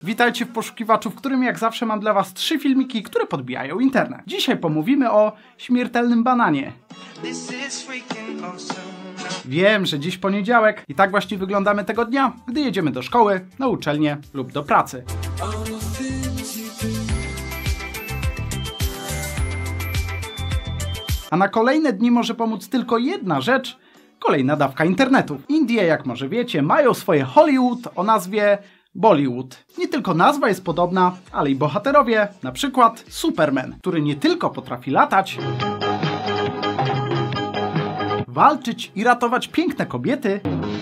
Witajcie w poszukiwaczu, w którym jak zawsze mam dla was 3 filmiki, które podbijają internet. Dzisiaj pomówimy o śmiertelnym bananie. Wiem, że dziś poniedziałek i tak właśnie wyglądamy tego dnia, gdy jedziemy do szkoły, na uczelnię lub do pracy. A na kolejne dni może pomóc tylko jedna rzecz, kolejna dawka internetu. Indie, jak może wiecie, mają swoje Hollywood o nazwie Bollywood. Nie tylko nazwa jest podobna, ale i bohaterowie, na przykład Superman, który nie tylko potrafi latać, walczyć i ratować piękne kobiety,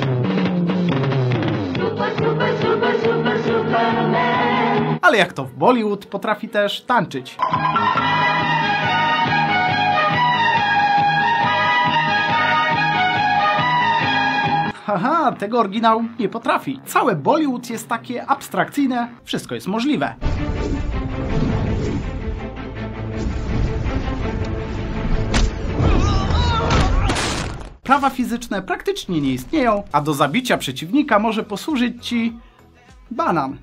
ale jak to w Bollywood, potrafi też tańczyć. Haha, tego oryginał nie potrafi. Całe Bollywood jest takie abstrakcyjne, wszystko jest możliwe. Prawa fizyczne praktycznie nie istnieją, a do zabicia przeciwnika może posłużyć ci banan.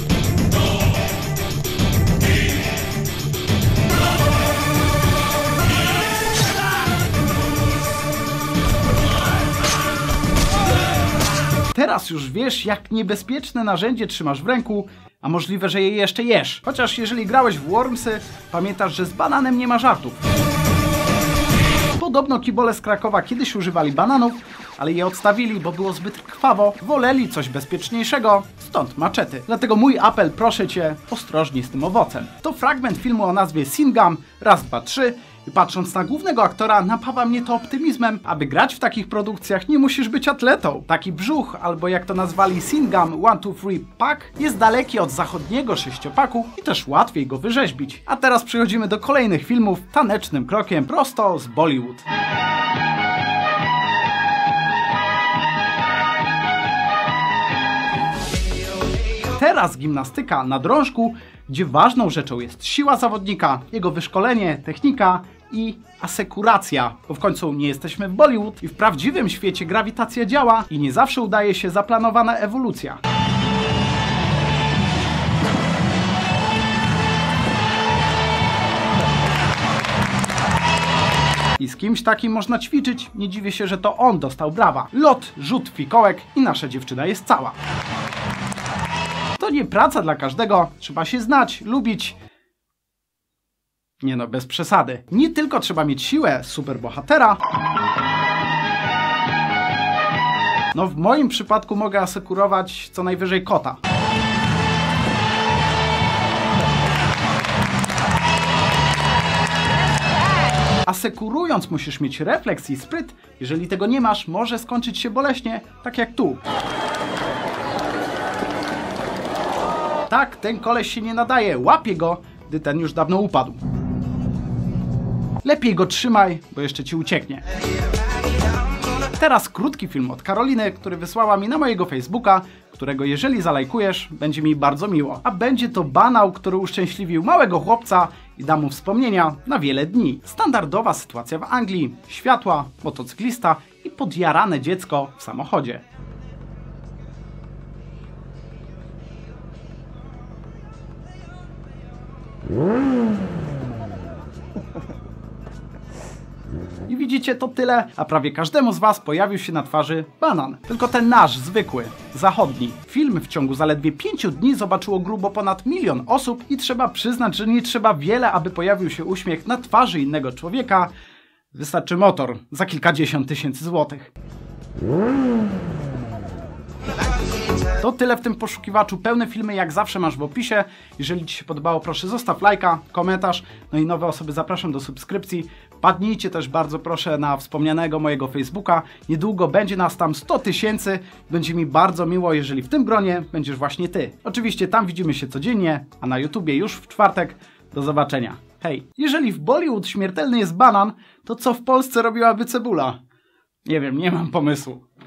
Teraz już wiesz, jak niebezpieczne narzędzie trzymasz w ręku, a możliwe, że je jeszcze jesz. Chociaż jeżeli grałeś w Wormsy, pamiętasz, że z bananem nie ma żartów. Podobno kibole z Krakowa kiedyś używali bananów, ale je odstawili, bo było zbyt krwawo. Woleli coś bezpieczniejszego, stąd maczety. Dlatego mój apel, proszę cię, ostrożnie z tym owocem. To fragment filmu o nazwie Singam, raz, dwa, trzy. I patrząc na głównego aktora, napawa mnie to optymizmem. Aby grać w takich produkcjach, nie musisz być atletą. Taki brzuch, albo jak to nazwali Singam 1, 2, 3 pack, jest daleki od zachodniego sześciopaku i też łatwiej go wyrzeźbić. A teraz przechodzimy do kolejnych filmów tanecznym krokiem prosto z Bollywood. Teraz gimnastyka na drążku, gdzie ważną rzeczą jest siła zawodnika, jego wyszkolenie, technika i asekuracja. Bo w końcu nie jesteśmy w Bollywood i w prawdziwym świecie grawitacja działa i nie zawsze udaje się zaplanowana ewolucja. I z kimś takim można ćwiczyć, nie dziwię się, że to on dostał brawa. Lot, rzut, fikołek i nasza dziewczyna jest cała. To nie praca dla każdego, trzeba się znać, lubić. Nie no, bez przesady. Nie tylko trzeba mieć siłę superbohatera. No w moim przypadku mogę asekurować co najwyżej kota. Asekurując musisz mieć refleks i spryt. Jeżeli tego nie masz, może skończyć się boleśnie, tak jak tu. Tak, ten koleś się nie nadaje, łapie go, gdy ten już dawno upadł. Lepiej go trzymaj, bo jeszcze ci ucieknie. Teraz krótki film od Karoliny, który wysłała mi na mojego Facebooka, którego jeżeli zalajkujesz, będzie mi bardzo miło. A będzie to banał, który uszczęśliwił małego chłopca i da mu wspomnienia na wiele dni. Standardowa sytuacja w Anglii, światła, motocyklista i podjarane dziecko w samochodzie. I widzicie, to tyle, a prawie każdemu z was pojawił się na twarzy banan. Tylko ten nasz, zwykły, zachodni. Film w ciągu zaledwie 5 dni zobaczyło grubo ponad 1 000 000 osób i trzeba przyznać, że nie trzeba wiele, aby pojawił się uśmiech na twarzy innego człowieka. Wystarczy motor za kilkadziesiąt tysięcy złotych. To tyle w tym poszukiwaczu. Pełne filmy jak zawsze masz w opisie. Jeżeli ci się podobało, proszę zostaw lajka, komentarz. No i nowe osoby zapraszam do subskrypcji. Padnijcie też bardzo proszę na wspomnianego mojego Facebooka. Niedługo będzie nas tam 100 000. Będzie mi bardzo miło, jeżeli w tym gronie będziesz właśnie ty. Oczywiście tam widzimy się codziennie, a na YouTubie już w czwartek. Do zobaczenia. Hej, jeżeli w Bollywood śmiertelny jest banan, to co w Polsce robiłaby cebula? Nie wiem, nie mam pomysłu.